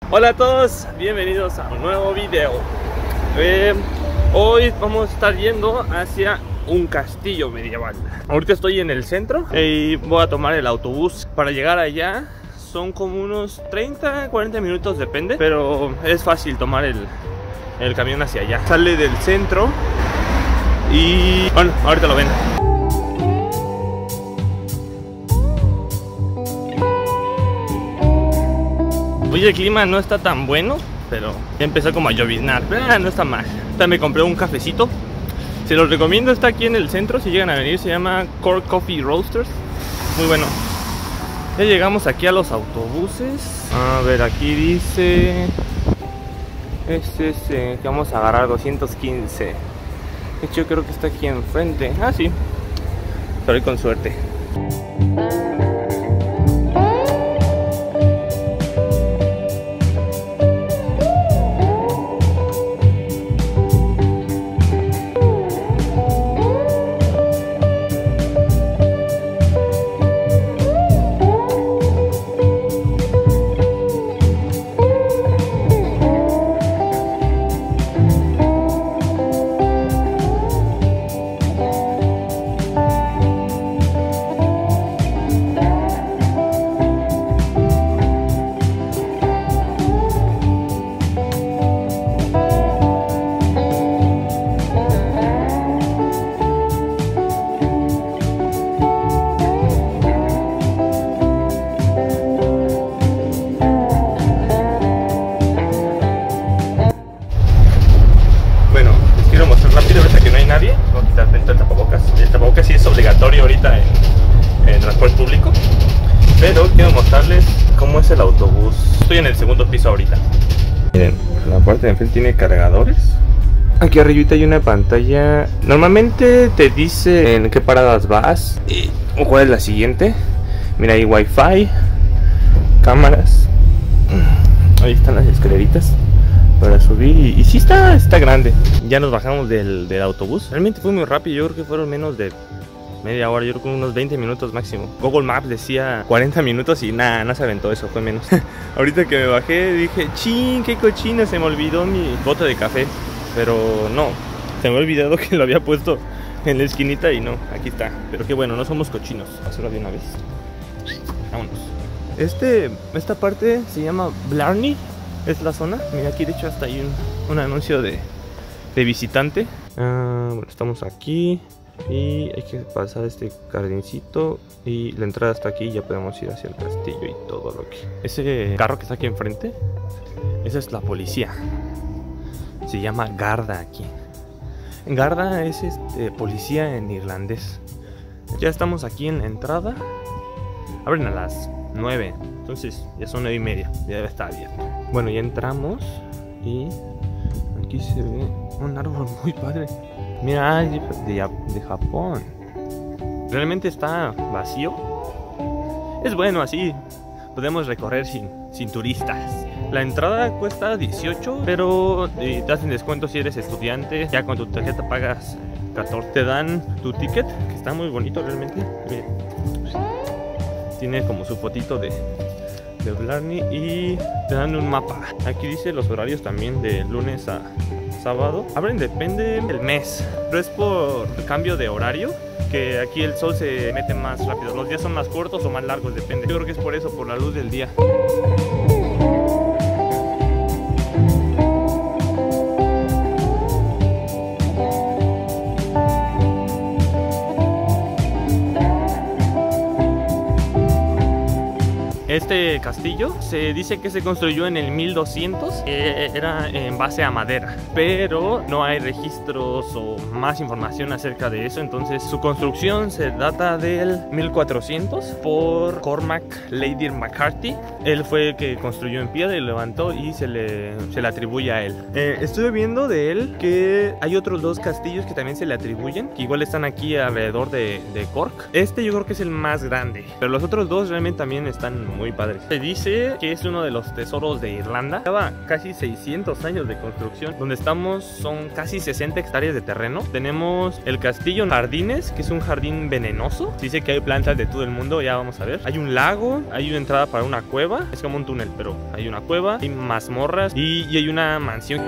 Hola a todos, bienvenidos a un nuevo video. Hoy vamos a estar yendo hacia un castillo medieval. Ahorita estoy en el centro y voy a tomar el autobús para llegar allá. Son como unos 30-40 minutos, depende, pero es fácil tomar el camión hacia allá. Sale del centro y bueno, ahorita lo ven. Hoy el clima no está tan bueno, pero ya empezó como a lloviznar. No está mal. Ahorita me compré un cafecito. Se los recomiendo, está aquí en el centro. Si llegan a venir, se llama Cork Coffee Roasters. Muy bueno. Ya llegamos aquí a los autobuses. A ver, aquí dice que vamos a agarrar 215. De hecho, yo creo que está aquí enfrente. Ah, sí. Pero con suerte. El tapabocas sí es obligatorio ahorita en transporte público, pero quiero mostrarles cómo es el autobús. Estoy en el segundo piso ahorita. Miren, la parte de enfrente tiene cargadores. Aquí arribita hay una pantalla. Normalmente te dice en qué paradas vas o cuál es la siguiente. Mira, hay wifi, cámaras. Ahí están las escaleritas para subir y sí está grande. Ya nos bajamos del autobús. Realmente fue muy rápido, yo creo que fueron menos de media hora, yo creo que unos 20 minutos máximo. Google Maps decía 40 minutos y nada, no se aventó eso, fue menos. Ahorita que me bajé dije, chin, qué cochino, se me olvidó mi bote de café. Pero no, se me ha olvidado que lo había puesto en la esquinita y no, aquí está. Pero qué bueno, no somos cochinos, hacerlo de una vez. Vámonos. Esta parte se llama Blarney. Es la zona, mira aquí de hecho hasta hay un anuncio de visitante. Bueno, estamos aquí y hay que pasar este jardincito y la entrada está aquí y ya podemos ir hacia el castillo y todo lo que... Ese carro que está aquí enfrente, esa es la policía. Se llama Garda aquí. Garda es policía en irlandés. Ya estamos aquí en la entrada. Abren a las 9. Entonces ya son 9:30, ya debe estar abierto. Bueno, ya entramos y aquí se ve un árbol muy padre. Mira, de Japón. Realmente está vacío. Es bueno así, podemos recorrer sin turistas. La entrada cuesta 18, pero te hacen descuento si eres estudiante. Ya con tu tarjeta pagas 14. Te dan tu ticket, que está muy bonito realmente. Miren. Tiene como su fotito de Blarney y te dan un mapa. Aquí dice los horarios también de lunes a sábado. Abren depende del mes, pero es por cambio de horario que aquí el sol se mete más rápido. Los días son más cortos o más largos, depende. Yo creo que es por eso, por la luz del día. Este castillo se dice que se construyó en el 1200, era en base a madera, pero no hay registros o más información acerca de eso. Entonces su construcción se data del 1400 por Cormac Lady McCarthy. Él fue el que construyó en piedra y levantó y se le atribuye a él. Estuve viendo de él que hay otros dos castillos que también se le atribuyen, que igual están aquí alrededor de Cork. Yo creo que es el más grande, pero los otros dos realmente también están muy padres. Se dice que es uno de los tesoros de Irlanda. Lleva casi 600 años de construcción. Donde estamos son casi 60 hectáreas de terreno. Tenemos el castillo Jardines, que es un jardín venenoso. Dice que hay plantas de todo el mundo, ya vamos a ver. Hay un lago, hay una entrada para una cueva. Es como un túnel, pero hay una cueva, hay mazmorras y hay una mansión.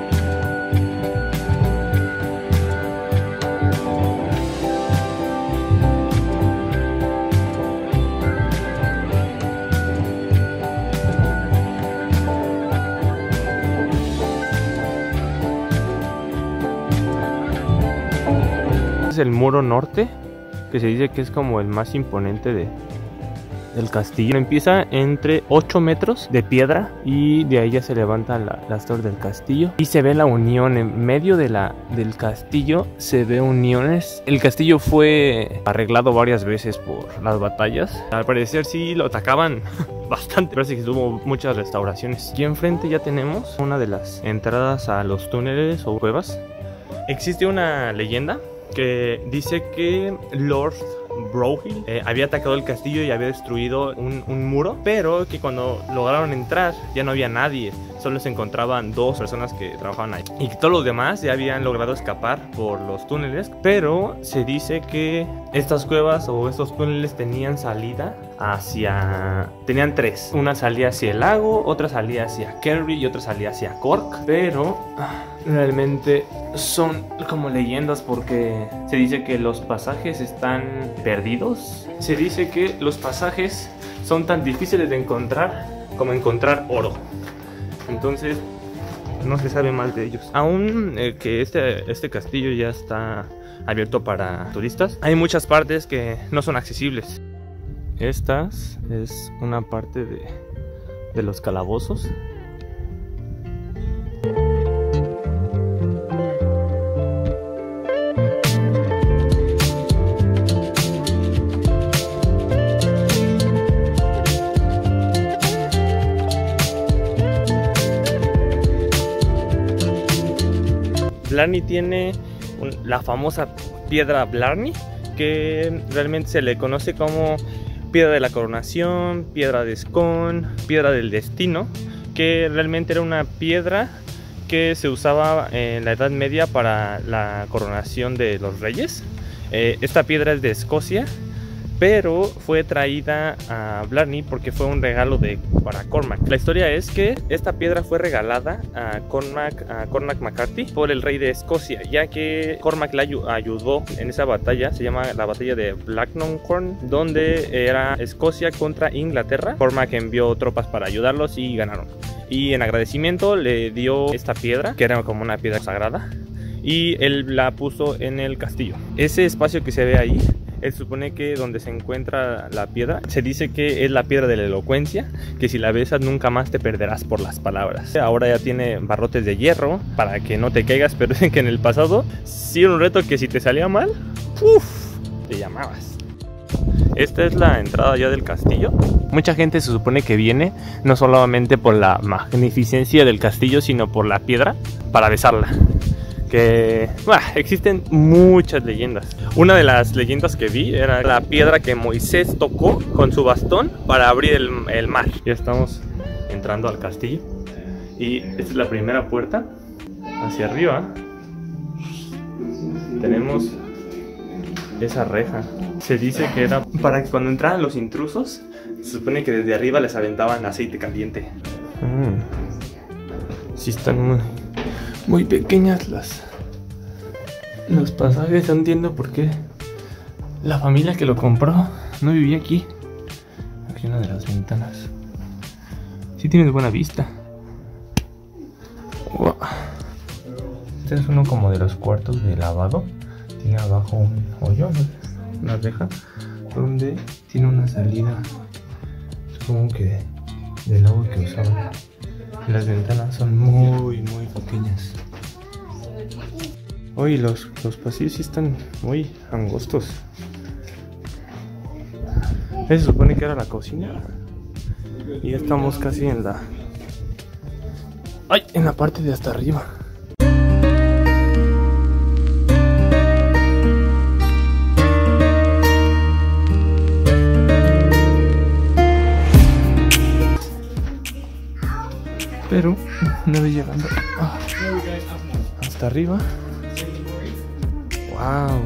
El muro norte, que se dice que es como el más imponente del castillo. Empieza entre 8 metros de piedra y de ahí ya se levanta las torres del castillo y se ve la unión en medio del castillo. Se ve uniones. El castillo fue arreglado varias veces por las batallas. Al parecer sí lo atacaban bastante. Parece que tuvo muchas restauraciones. Aquí enfrente ya tenemos una de las entradas a los túneles o cuevas. Existe una leyenda que dice que Lord Broghill había atacado el castillo y había destruido un muro, pero que cuando lograron entrar ya no había nadie, solo se encontraban 2 personas que trabajaban ahí y que todos los demás ya habían logrado escapar por los túneles. Pero se dice que estas cuevas o estos túneles tenían salida tenían 3, una salía hacia el lago, otra salía hacia Kerry y otra salía hacia Cork, pero realmente son como leyendas porque se dice que los pasajes están perdidos. Se dice que los pasajes son tan difíciles de encontrar como encontrar oro. Entonces no se sabe más de ellos. Aún que este castillo ya está abierto para turistas, hay muchas partes que no son accesibles. Esta es una parte de los calabozos. Blarney tiene la famosa piedra Blarney, que realmente se le conoce como piedra de la coronación, piedra de Scone, piedra del destino, que realmente era una piedra que se usaba en la Edad Media para la coronación de los reyes. Esta piedra es de Escocia, pero fue traída a Blarney porque fue un regalo para Cormac. La historia es que esta piedra fue regalada a Cormac McCarthy por el rey de Escocia, ya que Cormac la ayudó en esa batalla. Se llama la batalla de Blacknoncorn, donde era Escocia contra Inglaterra. Cormac envió tropas para ayudarlos y ganaron. Y en agradecimiento le dio esta piedra, que era como una piedra sagrada, y él la puso en el castillo. Ese espacio que se ve ahí, se supone que donde se encuentra la piedra, se dice que es la piedra de la elocuencia, que si la besas nunca más te perderás por las palabras. Ahora ya tiene barrotes de hierro para que no te caigas, pero dicen que en el pasado sí era un reto que si te salía mal, te llamabas. Esta es la entrada ya del castillo. Mucha gente se supone que viene no solamente por la magnificencia del castillo, sino por la piedra para besarla. Que existen muchas leyendas. Una de las leyendas que vi era la piedra que Moisés tocó con su bastón para abrir el mar. Ya estamos entrando al castillo y esta es la primera puerta. Hacia arriba tenemos esa reja. Se dice que era para que cuando entraran los intrusos, se supone que desde arriba les aventaban aceite caliente. Sí, están muy pequeñas los pasajes. No entiendo por qué la familia que lo compró no vivía aquí. Aquí una de las ventanas. Sí tienes buena vista. Este es uno como de los cuartos de lavado. Tiene abajo un hoyo, una reja, donde tiene una salida, supongo que del agua que usaban. Las ventanas son muy pequeñas. Hoy los pasillos sí están muy angostos. Se supone que era la cocina y ya estamos casi en la parte de hasta arriba. pero no voy llegando hasta arriba. Wow.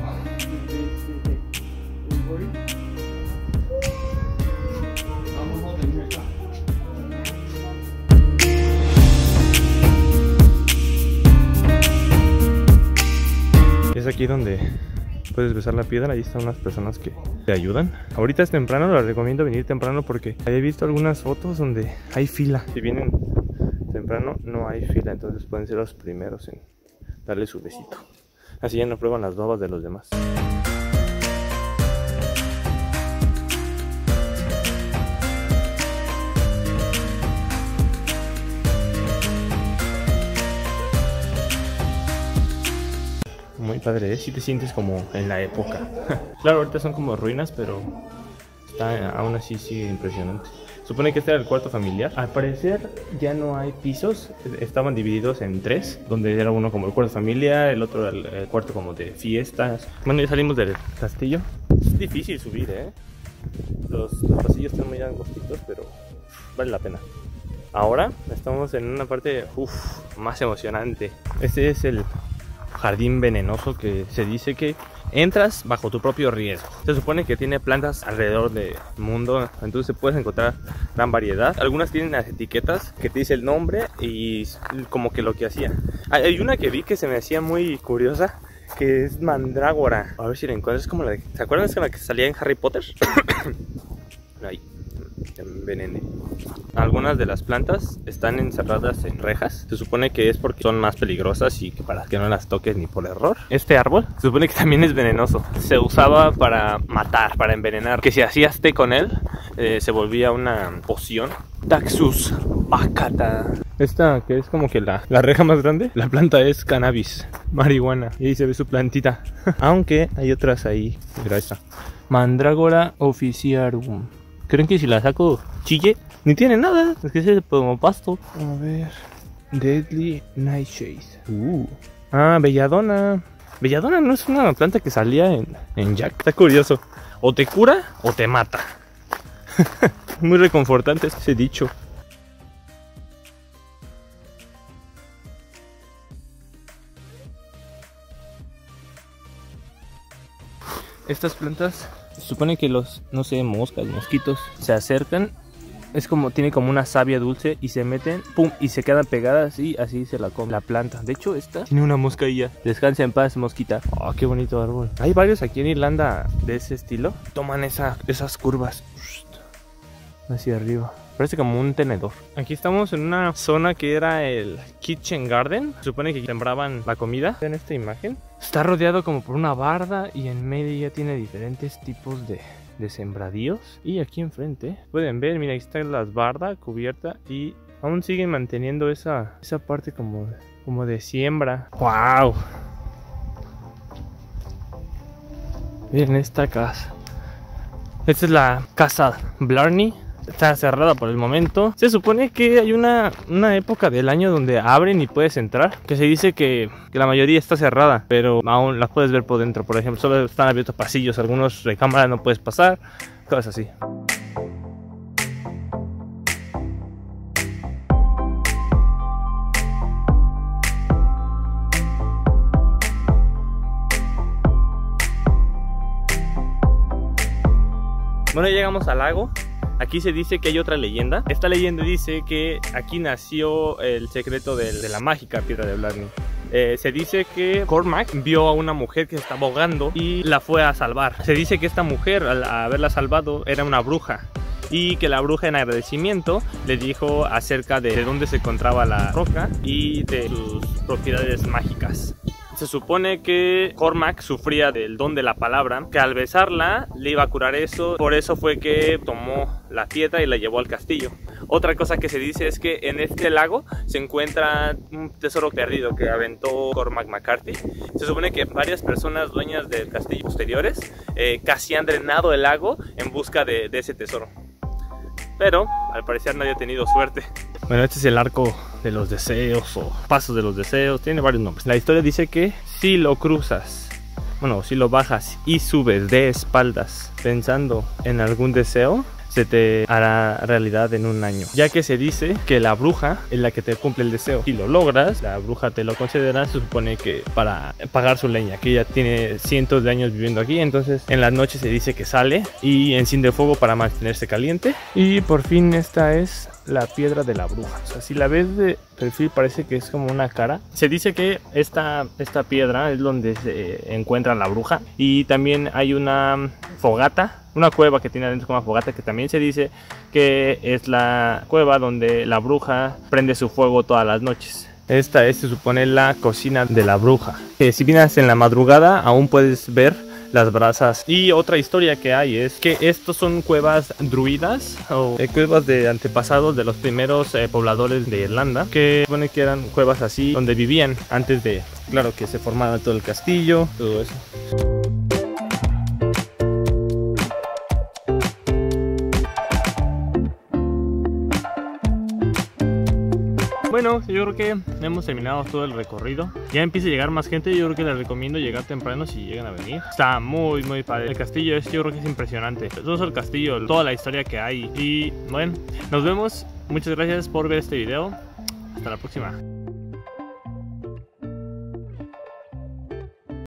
Es aquí donde puedes besar la piedra. Ahí están unas personas que te ayudan. Ahorita es temprano, les recomiendo venir temprano porque he visto algunas fotos donde hay fila. Si vienen temprano no hay fila, entonces pueden ser los primeros en darle su besito. Así ya no prueban las babas de los demás. Muy padre, ¿eh? Si te sientes como en la época. Claro, ahorita son como ruinas, pero aún así sigue impresionante. Supone que este era el cuarto familiar. Al parecer ya no hay pisos. Estaban divididos en 3, donde era uno como el cuarto familiar, el otro el cuarto como de fiestas. Bueno, ya salimos del castillo. Es difícil subir, ¿eh? Los pasillos están muy angostitos, pero vale la pena. Ahora estamos en una parte más emocionante. Este es el jardín venenoso, que se dice que entras bajo tu propio riesgo. Se supone que tiene plantas alrededor del mundo, entonces puedes encontrar gran variedad. Algunas tienen las etiquetas que te dice el nombre y como que lo que hacía. Hay una que vi que se me hacía muy curiosa, que es mandrágora. A ver si la encuentras. Es como la de, ¿se acuerdan? Es con la que salía en Harry Potter. Ahí, envenené. Algunas de las plantas están encerradas en rejas. Se supone que es porque son más peligrosas y que para que no las toques ni por error. Este árbol se supone que también es venenoso. Se usaba para matar, para envenenar. Que si hacías té con él, se volvía una poción. Taxus baccata. Esta que es como que la reja más grande. La planta es cannabis, marihuana. Y ahí se ve su plantita. Aunque hay otras ahí. Mira esta. Mandrágora officiarum. ¿Creen que si la saco chille? Ni tiene nada, es que es como pasto. A ver. Deadly Nightshade. Belladona. Belladona no es una planta que salía en Jack. Está curioso. O te cura o te mata. Muy reconfortante ese dicho. Estas plantas, se supone que los, no sé, moscas, mosquitos, se acercan. Es como, tiene como una savia dulce y se meten, pum, y se quedan pegadas y así se la come la planta. De hecho, esta tiene una moscailla. Descansa en paz, mosquita. Oh, qué bonito árbol. Hay varios aquí en Irlanda de ese estilo. Toman esas curvas hacia arriba. Parece como un tenedor. Aquí estamos en una zona que era el Kitchen Garden. Se supone que sembraban la comida. En esta imagen está rodeado como por una barda y en medio ya tiene diferentes tipos de sembradíos. Y aquí enfrente pueden ver, mira, ahí está la barda cubierta y aún siguen manteniendo esa parte como de siembra. ¡Wow! Miren esta casa. Esta es la casa Blarney. Está cerrada por el momento. Se supone que hay una época del año donde abren y puedes entrar. Que se dice que la mayoría está cerrada, pero aún las puedes ver por dentro. Por ejemplo, solo están abiertos pasillos. Algunos de cámara no puedes pasar. Cosas así. Bueno, ya llegamos al lago. Aquí se dice que hay otra leyenda. Esta leyenda dice que aquí nació el secreto de la mágica piedra de Blarney. Se dice que Cormac vio a una mujer que se estaba ahogando y la fue a salvar. Se dice que esta mujer, al haberla salvado, era una bruja. Y que la bruja, en agradecimiento, le dijo acerca de dónde se encontraba la roca y de sus propiedades mágicas. Se supone que Cormac sufría del don de la palabra, que al besarla le iba a curar eso. Por eso fue que tomó la piedra y la llevó al castillo. Otra cosa que se dice es que en este lago se encuentra un tesoro perdido que aventó Cormac McCarthy. Se supone que varias personas dueñas del castillo posteriores casi han drenado el lago en busca de ese tesoro. Pero al parecer nadie ha tenido suerte. Bueno, este es el arco de los deseos o pasos de los deseos. Tiene varios nombres. La historia dice que si lo cruzas, bueno, si lo bajas y subes de espaldas pensando en algún deseo, se te hará realidad en un año, ya que se dice que la bruja es la que te cumple el deseo. Si lo logras, la bruja te lo concederá. Se supone que para pagar su leña, que ella tiene cientos de años viviendo aquí, entonces en las noches se dice que sale y enciende fuego para mantenerse caliente. Y por fin esta es la piedra de la bruja. O sea, si la ves de perfil parece que es como una cara. Se dice que esta piedra es donde se encuentra la bruja, y también hay una fogata, una cueva que tiene adentro como una fogata, que también se dice que es la cueva donde la bruja prende su fuego todas las noches. Esta es, se supone, la cocina de la bruja. Si vienes en la madrugada aún puedes ver las brasas. Y otra historia que hay es que estos son cuevas druidas o cuevas de antepasados de los primeros pobladores de Irlanda, que supone que eran cuevas así donde vivían antes de, claro, que se formara todo el castillo, todo eso. Bueno, yo creo que hemos terminado todo el recorrido. Ya empieza a llegar más gente. Yo creo que les recomiendo llegar temprano si llegan a venir. Está muy padre. El castillo yo creo que es impresionante. Todo es el castillo, toda la historia que hay. Y bueno, nos vemos. Muchas gracias por ver este video. Hasta la próxima.